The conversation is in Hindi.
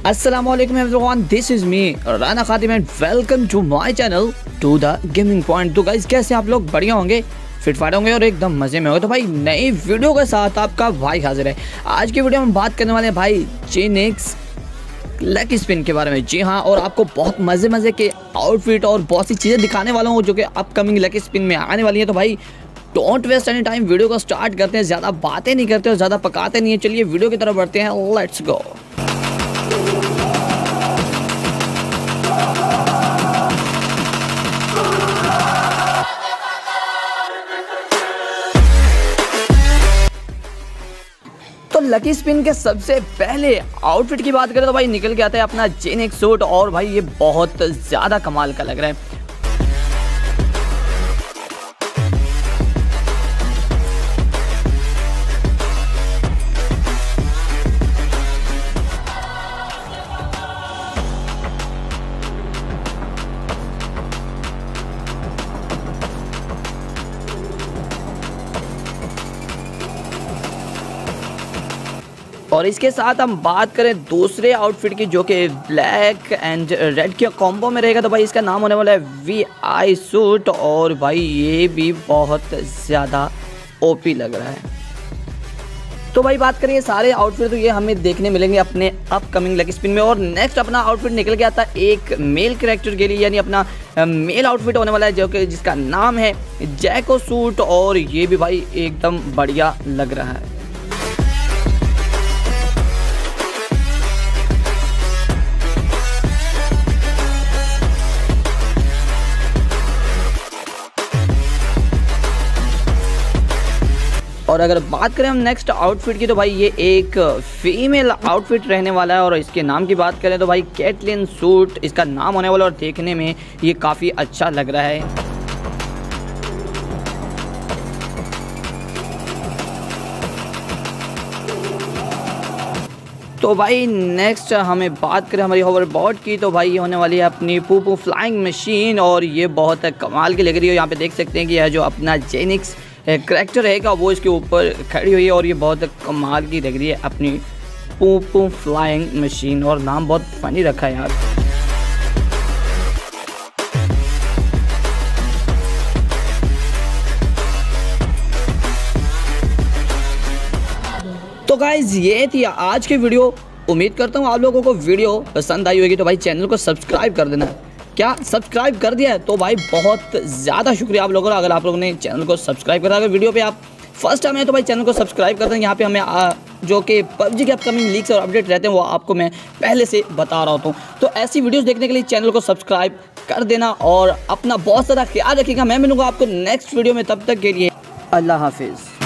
अस्सलामुअलैकुम everyone, this is me Rana Khatim and welcome to my channel to the gaming point. तो गाइस कैसे आप लोग? बढ़िया होंगे, फिट फाट होंगे और एकदम मज़े में होंगे। तो भाई नई वीडियो के साथ आपका भाई हाजिर है। आज की वीडियो में बात करने वाले हैं भाई जेनिक्स लकी स्पिन के बारे में। जी हाँ, और आपको बहुत मज़े के आउटफिट और बहुत सी चीज़ें दिखाने वाला हूँ जो कि अपकमिंग लकी स्पिन में आने वाली है। तो भाई don't waste any time, video को स्टार्ट करते हैं। ज़्यादा बातें नहीं करते और ज़्यादा पकाते नहीं है। चलिए वीडियो की तरफ बढ़ते हैं, लेट्स गो। तो लकी स्पिन के सबसे पहले आउटफिट की बात करें तो भाई निकल के आता है अपना जेनिक्स सूट, और भाई ये बहुत ज़्यादा कमाल का लग रहा है। और इसके साथ हम बात करें दूसरे आउटफिट की जो कि ब्लैक एंड रेड के कॉम्बो में रहेगा। तो भाई इसका नाम होने वाला है VI सूट, और भाई ये भी बहुत ज़्यादा OP लग रहा है। तो भाई बात करें ये सारे आउटफिट, तो ये हमें देखने मिलेंगे अपने अपकमिंग लकी स्पिन में। और नेक्स्ट अपना आउटफिट निकल के आता है एक मेल कैरेक्टर के लिए, यानी अपना मेल आउटफिट होने वाला है जो कि जिसका नाम है जैको सूट, और ये भी भाई एकदम बढ़िया लग रहा है। और अगर बात करें हम नेक्स्ट आउटफिट की, तो भाई ये एक फीमेल आउटफिट रहने वाला है। और इसके नाम की बात करें तो भाई कैटलिन सूट इसका नाम होने वाला है, और देखने में ये काफ़ी अच्छा लग रहा है। तो भाई नेक्स्ट हमें बात करें हमारी होवरबोर्ड की, तो भाई ये होने वाली है अपनी पूपू फ्लाइंग मशीन, और ये बहुत कमाल की लग रही है। यहाँ पे देख सकते हैं कि यह जो अपना जेनिक्स करैक्टर रहेगा वो इसके ऊपर खड़ी हुई है, और ये बहुत कमाल की लग रही है अपनी पूपू फ्लाइंग मशीन, और नाम बहुत फनी रखा है यार। तो गाइज ये थी आज की वीडियो। उम्मीद करता हूँ आप लोगों को वीडियो पसंद आई होगी। तो भाई चैनल को सब्सक्राइब कर देना। क्या सब्सक्राइब कर दिया है? तो भाई बहुत ज़्यादा शुक्रिया आप लोगों का, अगर आप लोगों ने चैनल को सब्सक्राइब करा। अगर वीडियो पे आप फर्स्ट टाइम है तो भाई चैनल को सब्सक्राइब कर दें। यहाँ पे हमें जो कि PUBG के अपकमिंग लीक्स और अपडेट रहते हैं वो आपको मैं पहले से बता रहा होता हूँ। तो ऐसी वीडियोस देखने के लिए चैनल को सब्सक्राइब कर देना, और अपना बहुत ज़्यादा ख्याल रखिएगा। मैं मिलूँगा आपको नेक्स्ट वीडियो में, तब तक के लिए अल्लाह हाफिज़।